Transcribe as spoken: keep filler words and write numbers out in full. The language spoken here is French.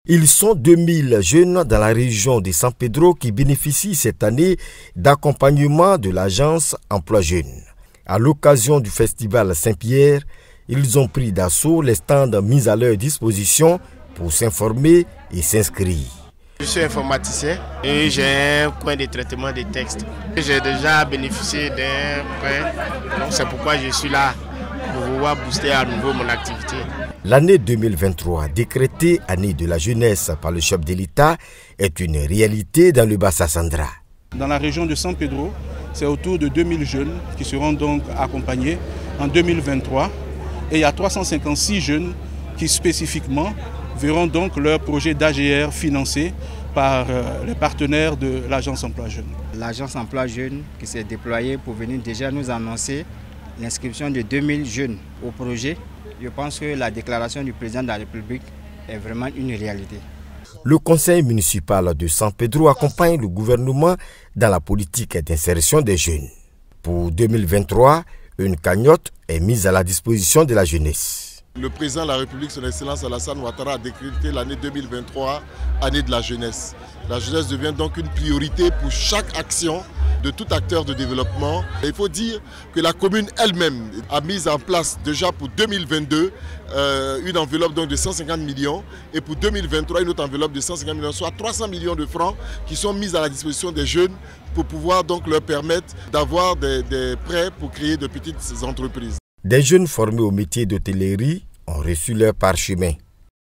Ils sont deux mille jeunes dans la région de San Pedro qui bénéficient cette année d'accompagnement de l'agence Emploi Jeunes. À l'occasion du festival Saint-Pierre, ils ont pris d'assaut les stands mis à leur disposition pour s'informer et s'inscrire. Je suis informaticien et j'ai un coin de traitement des textes. J'ai déjà bénéficié d'un prêt, donc c'est pourquoi je suis là pour pouvoir booster à nouveau mon activité. L'année deux mille vingt-trois, décrétée année de la jeunesse par le chef de l'État, est une réalité dans le Bassa-Sandra. Dans la région de San Pedro, c'est autour de deux mille jeunes qui seront donc accompagnés en deux mille vingt-trois. Et il y a trois cent cinquante-six jeunes qui spécifiquement verront donc leur projet d'A G R financé par euh, les partenaires de l'agence Emploi Jeunes. L'agence Emploi Jeunes qui s'est déployée pour venir déjà nous annoncer l'inscription de deux mille jeunes au projet. Je pense que la déclaration du président de la République est vraiment une réalité. Le conseil municipal de San Pedro accompagne le gouvernement dans la politique d'insertion des jeunes. Pour deux mille vingt-trois, une cagnotte est mise à la disposition de la jeunesse. Le président de la République, son Excellence Alassane Ouattara, a décrété l'année deux mille vingt-trois, année de la jeunesse. La jeunesse devient donc une priorité pour chaque action de tout acteur de développement. Et il faut dire que la commune elle-même a mis en place déjà pour deux mille vingt-deux euh, une enveloppe donc de cent cinquante millions et pour deux mille vingt-trois une autre enveloppe de cent cinquante millions, soit trois cents millions de francs qui sont mis à la disposition des jeunes pour pouvoir donc leur permettre d'avoir des, des prêts pour créer de petites entreprises. Des jeunes formés au métier d'hôtellerie ont reçu leur parchemin.